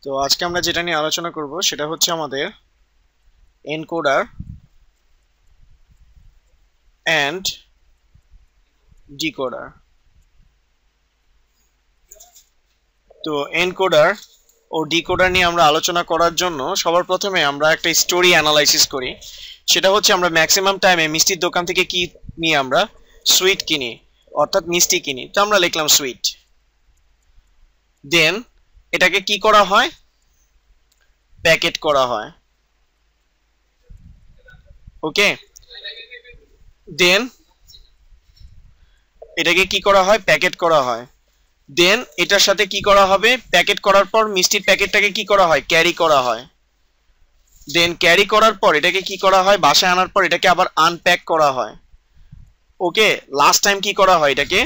তো আজকে আমরা যেটা নিয়ে আলোচনা করব সেটা হচ্ছে আমাদের এনকোডার এন্ড ডিকোডার। তো এনকোডার ও ডিকোডার নিয়ে আমরা আলোচনা করার জন্য সবার প্রথমে আমরা একটা স্টোরি অ্যানালাইসিস করি। সেটা হচ্ছে আমরা ম্যাক্সিমাম টাইমে মিষ্টির দোকান থেকে কি নিয়ে আমরা সুইট কিনি, অর্থাৎ মিষ্টি কিনি। তো আমরা লিখলাম সুইট। দেন এটাকে কি করা হয়, প্যাকেট করা হয়। ওকে, দেন এটাকে কি করা হয়, প্যাকেট করা হয়। দেন এটার সাথে কি করা হবে, প্যাকেট করার পর মিষ্টির প্যাকেটটাকে কি করা হয়, ক্যারি করা হয়। দেন ক্যারি করার পর এটাকে কি করা হয়, বাসায় আনার পর এটাকে আবার আনপ্যাক করা হয়। ওকে, লাস্ট টাইম কি করা হয়, এটাকে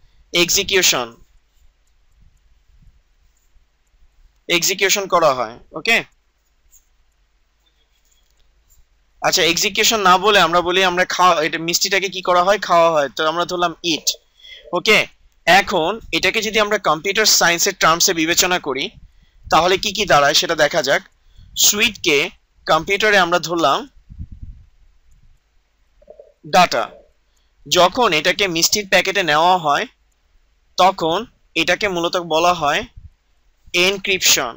এক্সিকিউশন করা হয়। ওকে, আচ্ছা, এক্সিকিউশন না বলে আমরা বলি আমরা খাওয়া, এটা মিষ্টিটাকে কি করা হয়, খাওয়া হয়। তো আমরা ধরলাম ইট। ওকে, এখন এটাকে যদি আমরা কম্পিউটার সায়েন্সের টার্মসে বিবেচনা করি তাহলে কি কি দাঁড়ায় সেটা দেখা যাক। সুইটকে কম্পিউটারে আমরা ধরলাম ডাটা। যখন এটাকে মিষ্টির প্যাকেটে নেওয়া হয় তখন এটাকে মূলত বলা হয় এনক্রিপশন।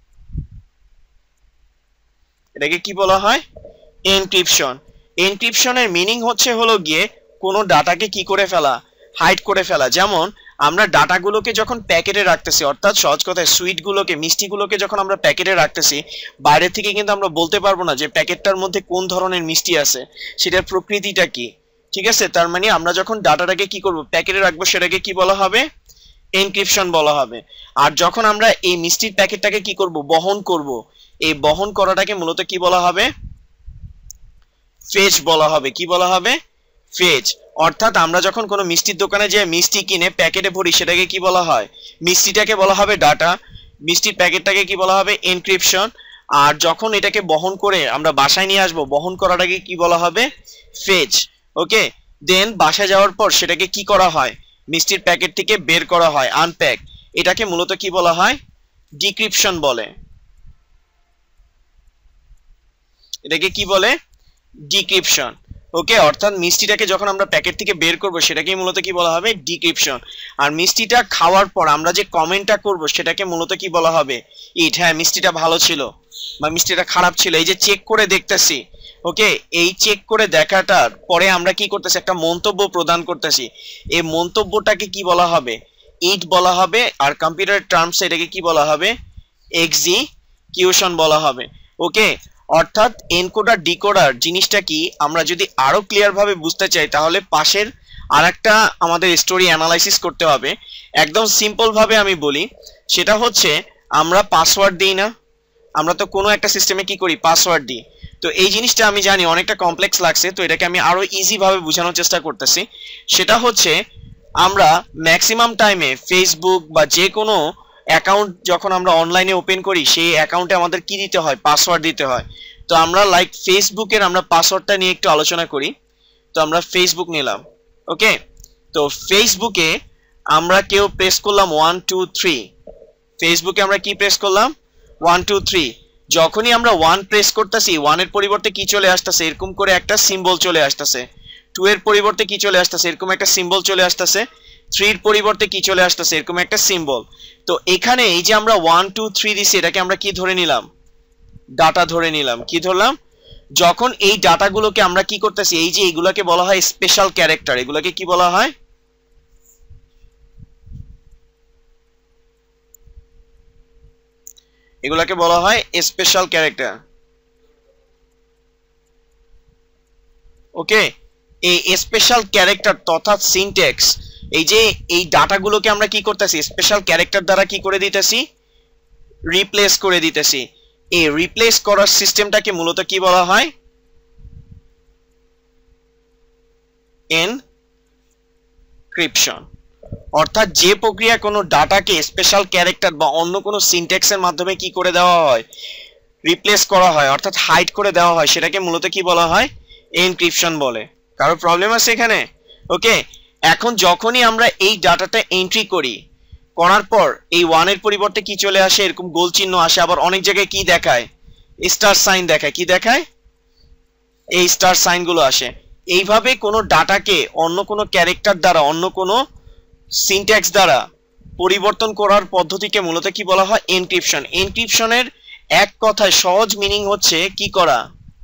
এটাকে কি বলা হয়, এনক্রিপশন। এনক্রিপশনের মিনিং হলো গিয়ে কোনো ডাটাকে কি করে ফেলা, হাইড করে ফেলা। যেমন আমরা ডাটাগুলোকে যখন প্যাকেটে রাখতেছি, অর্থাৎ সহজ কথায় সুইটগুলোকে, মিষ্টিগুলোকে যখন আমরা প্যাকেটে রাখতেছি, বাইরে থেকে কিন্তু আমরা বলতে পারবো না যে প্যাকেটটার মধ্যে কোন ধরনের মিষ্টি আছে, সেটার প্রকৃতিটা কি। ঠিক আছে, তার মানে আমরা যখন ডাটাটাকে কি করব, প্যাকেটে রাখবো, সেটাকে কি বলা হবে, এনক্রিপশন বলা হবে। আর যখন আমরা এই মিষ্টির প্যাকেটটাকে কি করব, বহন করব, এই বহন করাটাকে মূলত কি বলা হবে, ফেচ বলা হবে। কি বলা হবে, ফেচ। অর্থাৎ আমরা যখন কোনো মিষ্টির দোকানে যে মিষ্টি কিনে প্যাকেটে ভরি সেটাকে কি বলা হয়, মিষ্টিটাকে বলা হবে ডাটা, মিষ্টির প্যাকেটটাকে কি বলা হবে, এনক্রিপশন। আর যখন এটাকে বহন করে আমরা বাসায় নিয়ে আসবো, বহন করাটাকে কি বলা হবে, ফেচ। ওকে, দেন বাসায় যাওয়ার পর সেটাকে কি করা হয়, মিষ্টির প্যাকেট থেকে বের করা হয়, আনপ্যাক। এটাকে মূলত কি বলা হয়, ডিক্রিপশন বলে। এটাকে কি বলে, ডিক্রিপশন। ওকে, অর্থাৎ মিষ্টিটাকে যখন আমরা প্যাকেট থেকে বের করব সেটাকে মূলত কি বলা হবে, ডিক্রিপশন। আর মিষ্টিটা খাওয়ার পর আমরা যে কমেন্টটা করব সেটাকে মূলত কি বলা হবে, ইট। হ্যাঁ, মিষ্টিটা ভালো ছিল বা মিষ্টিটা খারাপ ছিল, এই যে চেক করে দেখতেছি। ওকে, এই চেক করে দেখাটার পরে আমরা কি করতেছি, একটা মন্তব্য প্রদান করতেছি। এই মন্তব্যটাকে কি বলা হবে, ইট বলা হবে। আর কম্পিউটার টার্মসে এটাকে কি বলা হবে, এক্সিকিউশন বলা হবে। ওকে, অর্থাৎ এনকোডার ডিকোডার জিনিসটা কি, আমরা যদি আরো ক্লিয়ার ভাবে বুঝতে চাই তাহলে পাশের আরেকটা আমাদের স্টোরি অ্যানালাইসিস করতে হবে। একদম সিম্পল ভাবে আমি বলি, সেটা হচ্ছে আমরা পাসওয়ার্ড দিই না, আমরা তো কোনো একটা সিস্টেমে কি করি, পাসওয়ার্ড দিই। তো এই জিনিসটা আমি জানি অনেকটা কমপ্লেক্স লাগছে, তো এটাকে আমি আরো ইজি ভাবে বোঝানোর চেষ্টা করতেছি। সেটা হচ্ছে আমরা ম্যাক্সিমাম টাইমে ফেসবুক বা যে কোনো অ্যাকাউন্ট যখন আমরা অনলাইনে ওপেন করি, সেই অ্যাকাউন্টে আমাদের কি দিতে হয়, পাসওয়ার্ড দিতে হয়। তো আমরা লাইক ফেসবুকের আমরা পাসওয়ার্ডটা নিয়ে একটু আলোচনা করি। তো আমরা ফেসবুক নিলাম। ওকে, তো ফেসবুকে আমরা কেউ প্রেস করলাম 1 2 3। ফেসবুকে আমরা কি প্রেস করলাম, 1 2 3। যখনই আমরা 1 প্রেস করতেছি, 1 এর পরিবর্তে কি চলে আসতেছে, এরকম করে একটা সিম্বল চলে আসতেছে। 2 এর পরিবর্তে কি চলে আসতেছে, এরকম একটা সিম্বল চলে আসতেছে। 3 এর পরিবর্তে কি চলে আসতেছে, এরকম একটা সিম্বল। তো এখানে এই যে আমরা 1 2 3 দিছি, এটাকে আমরা কি ধরে নিলাম, ডাটা ধরে নিলাম। কি ধরলাম, যখন এই ডাটাগুলোকে আমরা কি করতেছি, এই যে এগুলোকে বলা হয় স্পেশাল ক্যারেক্টার। এগুলোকে কি বলা হয়, এগুলোকে বলা হয় স্পেশাল ক্যারেক্টার। ওকে, এই স্পেশাল ক্যারেক্টার তথা সিনট্যাক্স, এই যে এই ডাটাগুলোকে আমরা কি করতেছি, স্পেশাল ক্যারেক্টার দ্বারা কি করে দিতেছি, রিপ্লেস করে দিতেছি। এই রিপ্লেস করার সিস্টেমটাকে মূলত কি বলা হয়, এনক্রিপশন। অর্থাৎ যে প্রক্রিয়া কোনো ডাটাকে স্পেশাল ক্যারেক্টার বা অন্য কোনো সিনট্যাক্সের মাধ্যমে কি করে দেওয়া হয়, রিপ্লেস করা হয়, অর্থাৎ হাইড করে দেওয়া হয়, সেটাকে মূলত কি বলা হয়, এনক্রিপশন বলে। কারো প্রবলেম আছে এখানে? ওকে, এখন যখনই আমরা এই ডাটাটা এন্ট্রি করি করার পর এই 1 এর পরিবর্তে কি চলে আসে, এরকম গোল চিহ্ন আসে, আবার অনেক জায়গায় কি দেখায়, স্টার সাইন দেখায়, কি দেখায়, এই স্টার সাইন গুলো আসে। এইভাবে কোনো ডাটাকে অন্য কোনো ক্যারেক্টার দ্বারা, অন্য কোনো সিনট্যাক্স দ্বারা পরিবর্তন করার পদ্ধতিকে মূলত কি বলা হয়, এনক্রিপশন। এনক্রিপশনের এক কথায় সহজ মিনিং হচ্ছে কি করা,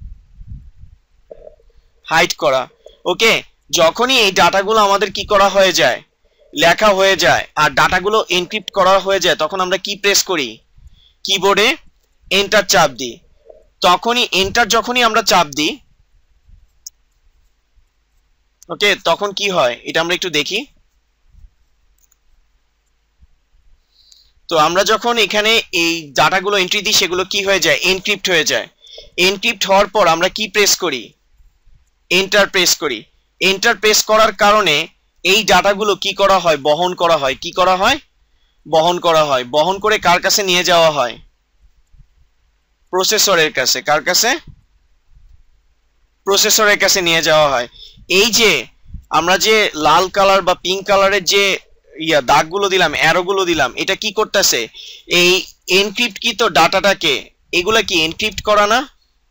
হাইড করা। ওকে, যখনই এই ডাটাগুলো আমাদের কি করা হয়ে যায়, লেখা হয়ে যায়, আর ডাটাগুলো এনক্রিপ্ট করা হয়ে যায়, তখন আমরা কি প্রেস করি, কিবোর্ডে এন্টার চাপ দিই। তখনই এন্টার যখনই আমরা চাপ দিই, ওকে, তখন কি হয় এটা আমরা একটু দেখি। তো আমরা যখন এখানে এই ডাটাগুলো এন্ট্রি দিই, সেগুলো কি হয়ে যায়, এনক্রিপ্ট হয়ে যায়। এনক্রিপ্ট হওয়ার পর আমরা কি প্রেস করি, এন্টার প্রেস করি। এন্টার প্রেস করার কারণে এই ডাটাগুলো কি করা হয়, বহন করা হয়। কি করা হয়, বহন করা হয়। বহন করে কার কাছে নিয়ে যাওয়া হয়, প্রসেসরের কাছে। কার কাছে, প্রসেসরের কাছে নিয়ে যাওয়া হয়। এই যে আমরা যে লাল কালার বা পিঙ্ক কালারের যে দাগগুলো দিলাম, অ্যারোগুলো দিলাম, এটা কি করতেছে, এই এনক্রিপ্টকৃত ডাটাটাকে, এগুলা কি এনক্রিপ্ট করা না,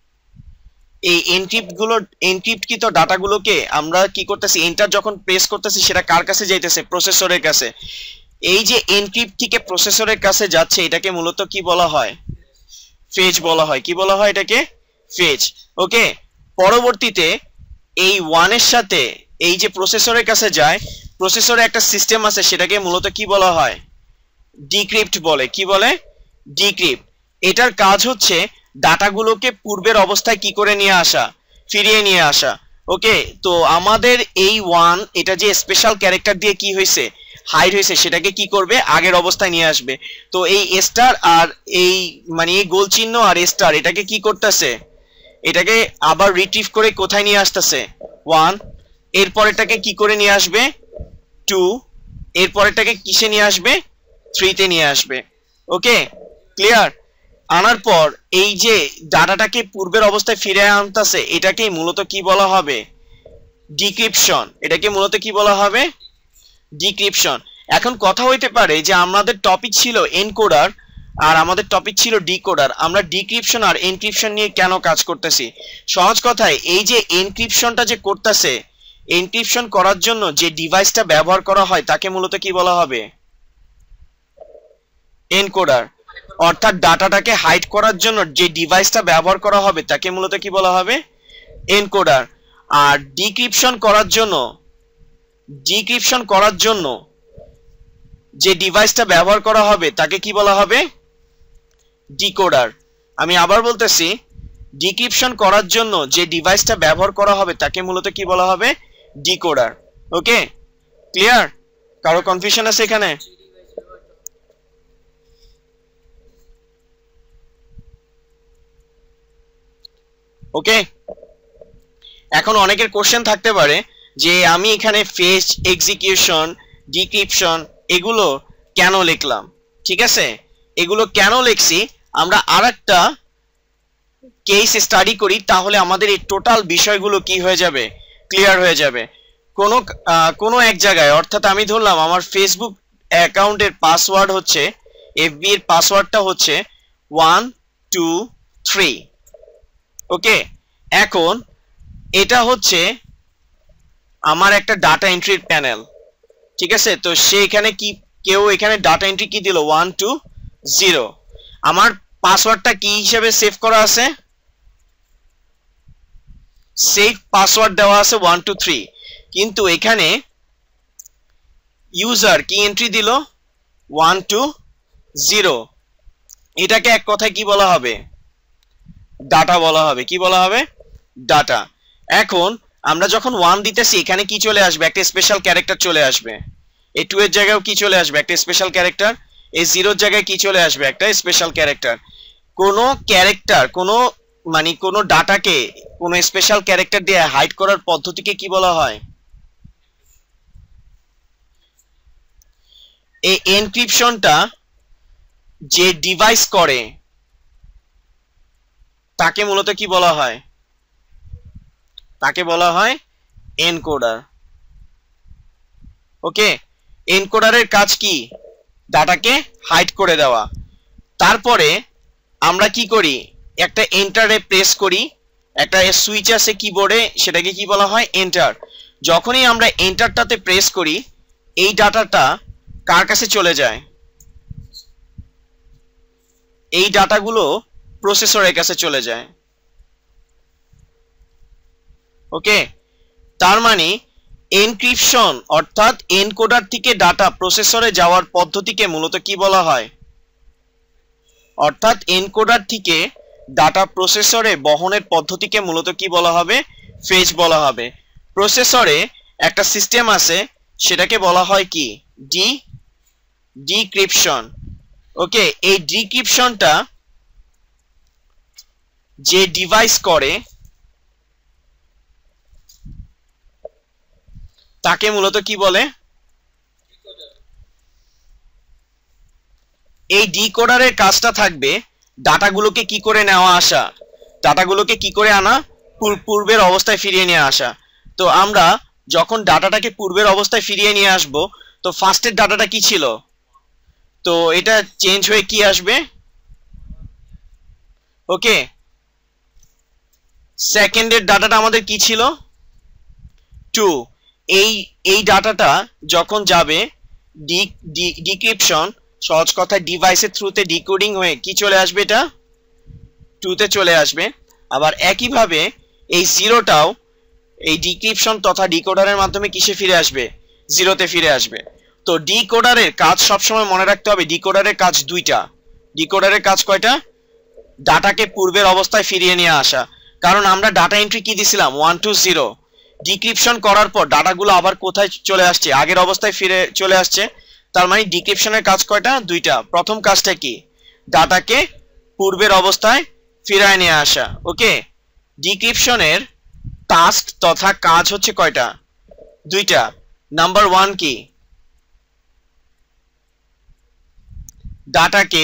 এই এনক্রিপ্টকৃত ডাটাগুলোকে আমরা কি করতেছি, এন্টার যখন প্রেস করতেছি, সেটা কার কাছে যাইতেছে, প্রসেসরের কাছে। এই যে এনক্রিপ্ট থেকে প্রসেসরের কাছে যাচ্ছে, এটাকে মূলত কি বলা হয়, ফেজ বলা হয়। কি বলা হয় এটাকে, ফেজ। ওকে, পরবর্তীতে এই 1 এর সাথে এই যে প্রসেসরের কাছে যায়, প্রসেসরে একটা সিস্টেম আছে, সেটাকে মূলত কি বলা হয়, ডিক্রিপ্ট বলে। কি বলে, ডিক্রিপ্ট। এটার কাজ হচ্ছে ডাটাগুলোকে পূর্বের অবস্থায় কি করে নিয়ে আসা, ফিরিয়ে নিয়ে আসা। ওকে, তো আমাদের এই 1 এটা যে স্পেশাল ক্যারেক্টার দিয়ে কি হয়েছে, হাইড হয়েছে, সেটাকে কি করবে, আগের অবস্থায় নিয়ে আসবে। তো এই স্টার আর এই মানে এই গোল চিহ্ন আর স্টার, এটাকে কি করতেছে, এটাকে আবার রিট্রিভ করে কোথায় নিয়ে আসতেছে, 1। এরপরেরটাকে কি করে নিয়ে আসবে, 2। এরপরেরটাকে কিসে নিয়ে আসবে, 3 তে নিয়ে আসবে। Okay, clear. আনার পর এই যে ডাটাটাকে পূর্বের অবস্থায় ফিরে আনতেছে, এটাকেই মূলত কি বলা হবে, ডিক্রিপশন। এটাকে মূলত কি বলা হবে, ডিক্রিপশন। এখন কথা হইতে পারে যে আমাদের টপিক ছিল এনকোডার আর আমাদের টপিক ছিল ডিকোডার, আমরা ডিক্রিপশন আর এনক্রিপশন নিয়ে কেন কাজ করতেছি। সহজ কথায়, এই যে এনক্রিপশনটা যে করতেছে, এনক্রিপশন করার জন্য যে ডিভাইসটা ব্যবহার করা হয়, তাকে মূলত কি বলা হবে, এনকোডার। অর্থাৎ ডাটাটাকে হাইড করার জন্য যে ডিভাইসটা ব্যবহার করা হবে, তাকে মূলত কি বলা হবে, এনকোডার। আর ডিক্রিপশন করার জন্য যে ডিভাইসটা ব্যবহার করা হবে, তাকে কি বলা হবে, ডিকোডার। আমি আবার বলতেছি, ডিক্রিপশন করার জন্য যে ডিভাইসটা ব্যবহার করা হবে, তাকে মূলত কি বলা হবে, ডিকোডার। Okay, clear. কারো কনফিউশন আছে এখানে? ওকে, এখন অনেকের কোশ্চেন থাকতে পারে যে আমি এখানে ফেচ, এক্সিকিউশন, ডিক্রিপশন এগুলো কেন লিখলাম। ঠিক আছে, এগুলো কেন লিখছি, আমরা আরেকটা কেস স্টাডি করি, তাহলে আমাদের এই টোটাল বিষয়গুলো কি হয়ে যাবে, ক্লিয়ার হয়ে যাবে। কোনো এক জায়গায়, অর্থাৎ আমি ধরলাম আমার ফেসবুক অ্যাকাউন্টের পাসওয়ার্ড হচ্ছে, এফবি এর পাসওয়ার্ডটা হচ্ছে 1 2 3। ওকে, এখন এটা হচ্ছে আমার একটা ডাটা এন্ট্রির প্যানেল। ঠিক আছে, তো সে এখানে কি, কেউ এখানে ডাটা এন্ট্রি কি দিল, 1 2 0। আমার পাসওয়ার্ডটা কি হিসেবে সেভ করা আছে, সেভ পাসওয়ার্ড দেওয়া আছে 1 2 3। কিন্তু এখানে ইউজার কি এন্ট্রি দিল, 1 2 0। এটাকে এক কথায় কি বলা হবে, ডাটা বলা হবে। কি বলা হবে, ডাটা। এখন আমরা যখন 1 দিতেছি, এখানে কি চলে আসবে, একটা স্পেশাল ক্যারেক্টার চলে আসবে। এই 2 এর জায়গায় কি চলে আসবে, একটা স্পেশাল ক্যারেক্টার। এই 0 এর জায়গায় কি চলে আসবে, একটা স্পেশাল ক্যারেক্টার। কোন ক্যারেক্টার, কোন ডাটাকে কোন স্পেশাল ক্যারেক্টার দিয়ে হাইড করার পদ্ধতিকে কি বলা হয়, এই এনক্রিপশনটা যে ডিভাইস করে, তাকে মূলত কি বলা হয়, তাকে বলা হয় এনকোডার। ওকে, এনকোডারের কাজ কি, ডাটাকে হাইড করে দেওয়া। তারপরে আমরা কি করি, একটা এন্টারে প্রেস করি, একটা সুইচ আছে কিবোর্ডে, সেটাকে কি বলা হয়, এন্টার। যখনই আমরা এন্টারটাতে প্রেস করি, এই ডাটাটা কার কাছে চলে যায়, এই ডাটাগুলো প্রসেসরের কাছে চলে যায়। ওকে, তার মানে এনক্রিপশন অর্থাৎ এনকোডার থেকে ডাটা প্রসেসরে যাওয়ার পদ্ধতিকে মূলত কি বলা হয়, অর্থাৎ এনকোডার থেকে ডাটা প্রসেসরে বহনের পদ্ধতিকে মূলত কি বলা হবে, ফেচ বলা হবে। প্রসেসরে একটা সিস্টেম আছে, সেটাকে বলা হয় কি, ডিক্রিপশন। ওকে, এই ডিক্রিপশনটা যে ডিভাইস করে তাকে মূলত কি বলে, এই ডিকোডারের কাজটা থাকবে ডাটাগুলোকে কি করে নেওয়া আসা, ডাটাগুলোকে কি করে আনা, পূর্বের অবস্থায় ফিরিয়ে নিয়ে আসা। তো আমরা যখন ডাটাটাকে পূর্বের অবস্থায় ফিরিয়ে নিয়ে আসব, তো ফার্স্টের ডাটাটা কি ছিল, তো এটা চেঞ্জ হয়ে কি আসবে, ওকে, সেকেন্ডের ডাটাটা আমাদের কি ছিল 2। এই ডাটাটা যখন যাবে ডিক্রিপশন, সহজ কথায় ডিভাইসের থ্রুতে ডিকোডিং হয়ে কি চলে আসবে, এটা 2 তে চলে আসবে। আবার একইভাবে এই জিরোটাও এই ডিক্রিপশন তথা ডিকোডারের মাধ্যমে কিসে ফিরে আসবে, 0 তে ফিরে আসবে। তো ডিকোডারের কাজ সবসময় মনে রাখতে হবে, ডিকোডারের কাজ দুইটা। ডিকোডারের কাজ কয়টা, ডাটাকে পূর্বের অবস্থায় ফিরিয়ে নিয়ে আসা। কারণ আমরা ডাটা এন্ট্রি কি দিছিলাম 1 to 0, ডিক্রিপশন করার পর ডাটাগুলো আবার কোথায় চলে আসছে, আগের অবস্থায় ফিরে চলে আসছে। তার মানে ডিক্রিপশনের কাজ কয়টা, দুইটা। প্রথম কাজটা কি, ডাটাকে পূর্বের অবস্থায় ফিরায় নিয়ে আসা। ওকে, ডিক্রিপশনের টাস্ক তথা কাজ হচ্ছে কয়টা, দুইটা। নাম্বার 1 কি, ডাটাকে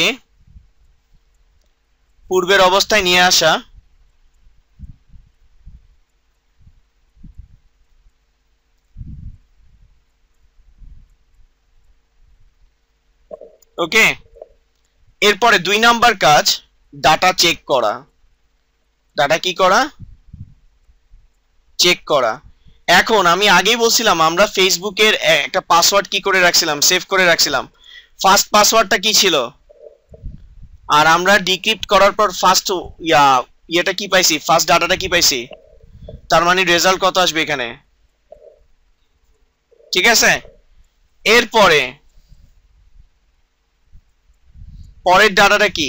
পূর্বের অবস্থায় নিয়ে আসা, ওকে। এরপরে 2 নাম্বার কাজ, ডাটা চেক করা। ডাটা কি করা, চেক করা। এখন আমি আগেই বলছিলাম আমরা ফেসবুকের একটা পাসওয়ার্ড কি করে রাখছিলাম, সেভ করে রাখছিলাম। ফার্স্ট পাসওয়ার্ডটা কি ছিল, আর আমরা ডিক্রিপ্ট করার পর ফার্স্ট ইয়েটা কি পাইছি, ফার্স্ট ডাটাটা কি পাইছি। তার মানে রেজাল্ট কত আসবে এখানে, ঠিক আছে। এরপরে পরের ডাটাটা কি,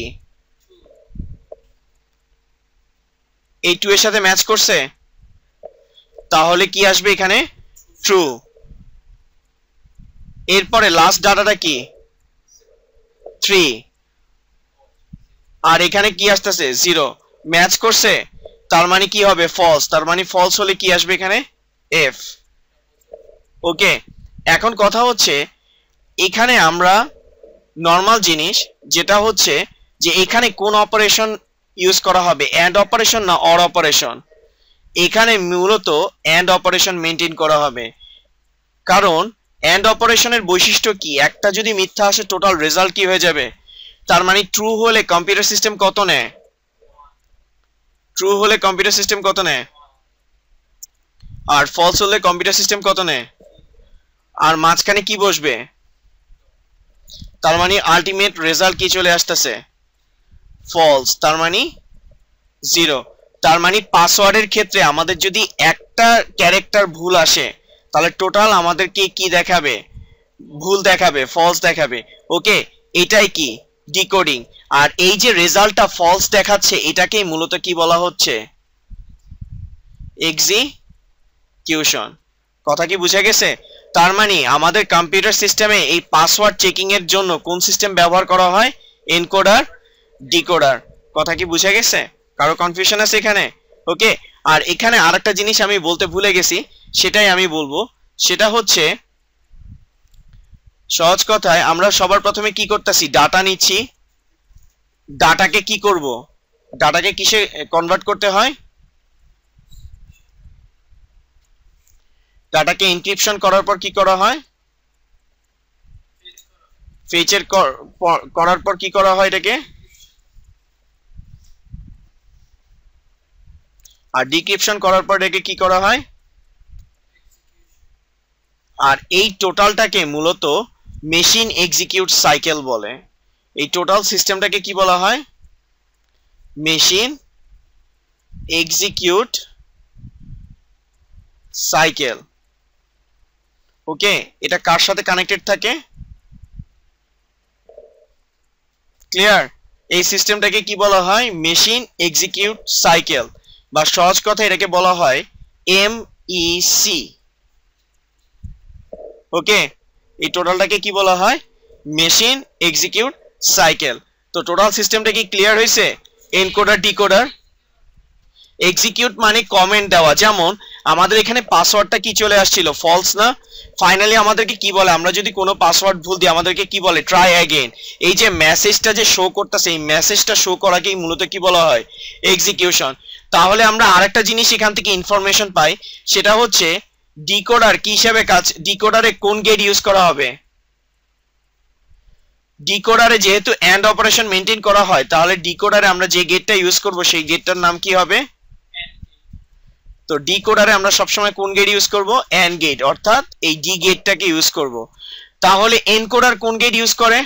এই 2 এর সাথে ম্যাচ করছে, তাহলে কি আসবে এখানে, ট্রু। এরপরে লাস্ট ডাটাটা কি 3, আর এখানে কি আসতেছে 0, ম্যাচ করছে, তার মানে কি হবে, ফলস। তার মানে ফলস হলে কি আসবে এখানে, এফ। ওকে, এখন কথা হচ্ছে এখানে আমরা নরমাল জিনিস যেটা হচ্ছে যে এখানে কোন অপারেশন ইউজ করা হবে, এন্ড অপারেশন না অর অপারেশন। এখানে মূলত এন্ড অপারেশন মেইনটেইন করা হবে, কারণ এন্ড অপারেশনের বৈশিষ্ট্য কি, একটা যদি মিথ্যা আসে টোটাল রেজাল্ট কি হয়ে যাবে। তার মানে ট্রু হলে কম্পিউটার সিস্টেম কত নেয়, ট্রু হলে কম্পিউটার সিস্টেম কত নেয়, আর ফলস হলে কম্পিউটার সিস্টেম কত নেয়, আর মাঝখানে কি বসবে। তার মানে আলটিমেট রেজাল্ট কি চলে আসতেছে, ফলস। তার মানে 0। তার মানে পাসওয়ার্ডের ক্ষেত্রে আমাদের যদি একটা ক্যারেক্টার ভুল আসে, তাহলে টোটাল আমাদেরকে কি দেখাবে, ভুল দেখাবে, ফলস দেখাবে। ওকে, এটাই কি ডিকোডিং। আর এই যে রেজাল্টটা ফলস দেখাচ্ছে, এটাকেই মূলত কি বলা হচ্ছে, এক্সিকিউশন। কথা কি বুঝে গেছে। তার মানে আমাদের কম্পিউটার সিস্টেমে এই পাসওয়ার্ড চেকিং এর জন্য কোন সিস্টেম ব্যবহার করা হয়, এনকোডার ডিকোডার। কথা কি বুঝে গেছে, কারো কনফিউশন আছে এখানে। ওকে, আর এখানে আরেকটা জিনিস আমি বলতে ভুলে গেছি, সেটাই আমি বলবো। সেটা হচ্ছে সহজ কথায় আমরা সবার প্রথমে কি করতেছি, ডাটা নিচ্ছি। ডাটাকে কি করব, ডাটাকে কিসে কনভার্ট করতে হয়, ডাটাকে এনক্রিপশন করার পর কি করা হয়, ফেচের করার পর কি করা হয় এটাকে, আর ডিক্রিপশন করার পর এটাকে কি করা হয়, আর এই টোটালটাকে মূলত মেশিন এক্সিকিউট সাইকেল বলে। এই টোটাল সিস্টেমটাকে কি বলা হয়, মেশিন এক্সিকিউট সাইকেল। ওকে, এটা কার সাথে কানেক্টেড থাকে, ক্লিয়ার? এই সিস্টেমটাকে কি বলা হয়, মেশিন এক্সিকিউট সাইকেল, বা সহজ কথা এটাকে বলা হয় এমইসি। ওকে, এই টোটালটাকে কি বলা হয়, মেশিন এক্সিকিউট সাইকেল। তো টোটাল সিস্টেমটা কি ক্লিয়ার হয়েছে? এনকোডার ডিকোডার, এক্সিকিউট মানে কমেন্ট দেওয়া, যেমন আমাদের এখানে পাসওয়ার্ডটা কি চলে আসছিল, ফলস না? ফাইনালি আমাদেরকে কি বলে, আমরা যদি কোনো পাসওয়ার্ড ভুল দিই আমাদেরকে কি বলে, ট্রাই অ্যাগেন। এই যে মেসেজটা যে শো করতেছে, এই মেসেজটা শো করাকেই মূলত কি বলা হয়, এক্সিকিউশন। তাহলে আমরা আরেকটা জিনিস এখান থেকে ইনফরমেশন পাই, সেটা হচ্ছে ডিকোডার কি হিসাবে কাজ, ডিকোডারে কোন গেট ইউজ করা হবে। ডিকোডারে যেহেতু এন্ড অপারেশন মেইনটেইন করা হয়, তাহলে ডিকোডারে আমরা যে গেটটা ইউজ করব সেই গেটটার নাম কি হবে, তো ডিকোডারে আমরা সবসময় কোন গেট ইউজ করব, এন্ড গেট, অর্থাৎ এই ডি গেটটাকে ইউজ করব। তাহলে এনকোডার কোন গেট ইউজ করে,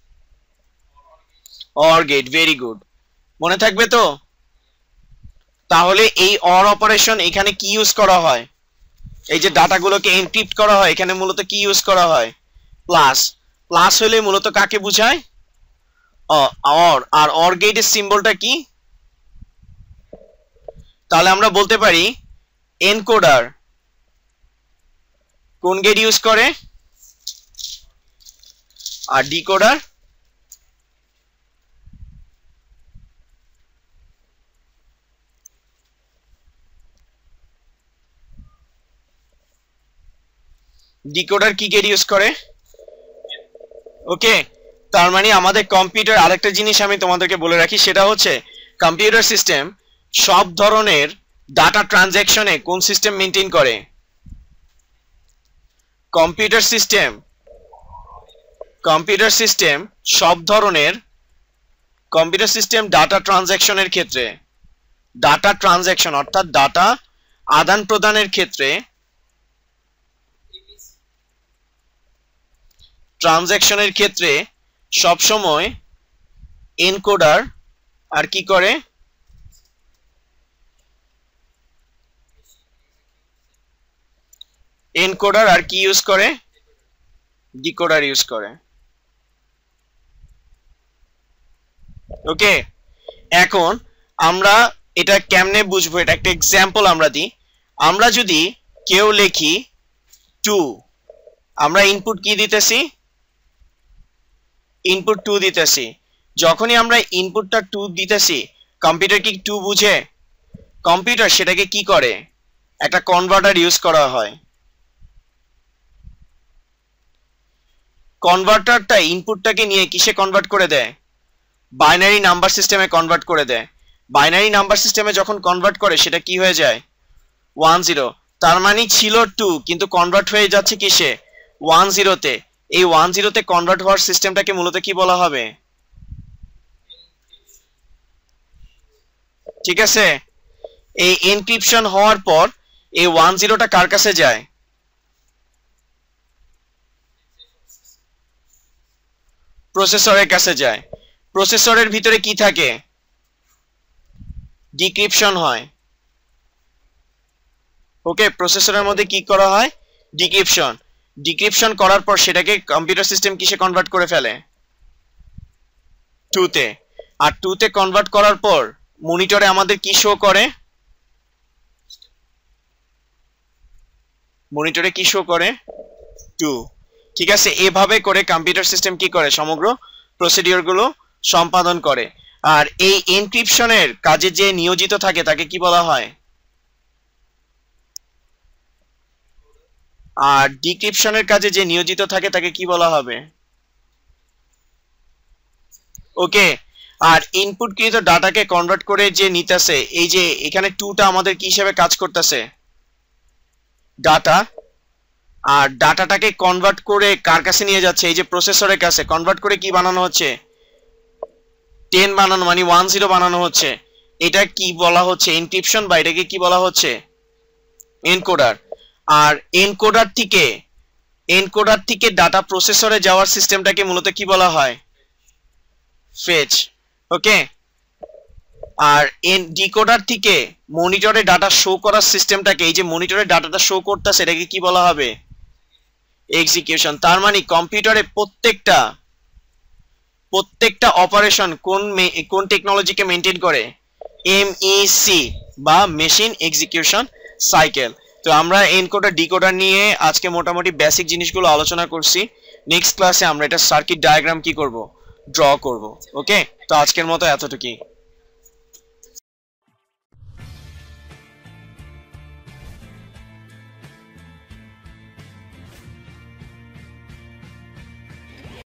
অর গেট। ভেরি গুড, মনে থাকবে তো? তাহলে এই অর অপারেশন এখানে কি ইউজ করা হয়, এই যে ডাটাগুলোকে এনক্রিপ্ট করা হয় এখানে মূলত কি ইউজ করা হয়, প্লাস। প্লাস হলে মূলত কাকে বোঝায়, অর। আর অর গেটের সিম্বলটা কি, তাহলে আমরা বলতে পারি এনকোডার কোন গেট ইউজ করে, আর ডিকোডার ডিকোডার কি গেট ইউজ করে। ওকে, তার মানে আমাদের কম্পিউটার, আরেকটা জিনিস আমি তোমাদেরকে বলে রাখি, সেটা হচ্ছে কম্পিউটার সিস্টেম সব ধরনের ডাটা ট্রানজ্যাকশনে কোন সিস্টেম মেইনটেইন করে, কম্পিউটার সিস্টেম সব ধরনের, কম্পিউটার সিস্টেম ডাটা ট্রানজ্যাকশনের ক্ষেত্রে, ডাটা ট্রানজ্যাকশন অর্থাৎ ডাটা আদান প্রদানের ক্ষেত্রে, ট্রানজ্যাকশনের ক্ষেত্রে সব সময় এনকোডার আর কি করে, এনকোডার আর কি ইউজ করে, ডিকোডার ইউজ করে। ওকে, এখন আমরা এটা কেমনে বুঝবো, এটা একটা এক্সাম্পল আমরা দিই। আমরা যদি কেউ লিখি 2, আমরা ইনপুট কি দিতেছি, ইনপুট 2 দিতেছি। যখনই আমরা ইনপুটটা 2 দিতেছি, কম্পিউটার কি 2 বুঝে? কম্পিউটার সেটাকে কি করে, একটা কনভার্টার ইউজ করা হয়। কনভার্টারটা ইনপুটটাকে নিয়ে কিসে কনভার্ট করে দেয়, বাইনারি নাম্বার সিস্টেমে কনভার্ট করে দেয়। বাইনারি নাম্বার সিস্টেমে যখন কনভার্ট করে সেটা কি হয়ে যায়, 10। তার মানে ছিল 2 কিন্তু কনভার্ট হয়ে যাচ্ছে কিসে, 10 তে। এই 10 তে কনভার্ট হওয়ার সিস্টেমটাকে মূলত কি বলা হবে, ঠিক আছে? এই এনক্রিপশন হওয়ার পর এই 10টা কার কাছে যায়, প্রসেসরের কাছে যায়। প্রসেসরের ভিতরে কি থাকে, ডিক্রিপশন হয়। ওকে, প্রসেসরের মধ্যে কি করা হয়, ডিক্রিপশন। ডিক্রিপশন করার পর সেটাকে কম্পিউটার সিস্টেম কিসে কনভার্ট করে ফেলে, 2 তে। আর 2 তে কনভার্ট করার পর মনিটরে আমাদের কি শো করে, মনিটরে কি শো করে, 2। ঠিক আছে, এভাবে করে কম্পিউটার সিস্টেম কি করে, সমগ্র প্রসিডিওর গুলো সম্পাদন করে। আর এই এনক্রিপশনের কাজে যে নিয়োজিত থাকে তাকে কি বলা হয়, আর ডিক্রিপশনের কাজে যে নিয়োজিত থাকে তাকে কি বলা হবে। ওকে, আর ইনপুটকৃত ডাটাকে কনভার্ট করে যে নিতেছে, এই যে এখানে 2টা আমাদের কি হিসেবে কাজ করতেছে, ডাটা আর ডাটাটাকে কনভার্ট করে কার কাছে নিয়ে যাচ্ছে, এই যে প্রসেসরের কাছে কনভার্ট করে কি বানানো হচ্ছে, 10 বানানো মানে 10 বানানো হচ্ছে। এটা কি বলা হচ্ছে, এনক্রিপশন, বা এটাকে কি বলা হচ্ছে, এনকোডার। আর এনকোডার থেকে ডাটা প্রসেসরে যাওয়ার সিস্টেমটাকে মূলত কি বলা হয়, ফেচ। ওকে, আর ডিকোডার থেকে মনিটরে ডাটা শো করার সিস্টেমটাকে, এই যে মনিটরে ডাটাটা শো করতেছে এটাকে কি বলা হবে, এক্সিকিউশন। তার মানে কম্পিউটারে প্রত্যেকটা অপারেশন কোন টেকনোলজিকে মেনটেন করে, এমইসি বা মেশিন এক্সিকিউশন সাইকেল। তো আমরা এনকোডার ডিকোডার নিয়ে আজকে মোটামুটি বেসিক জিনিসগুলো আলোচনা করছি। নেক্সট ক্লাসে আমরা এটা সার্কিট ডায়াগ্রাম কি করব, ড্র করব। ওকে, তো আজকের মতো এতটুকুই।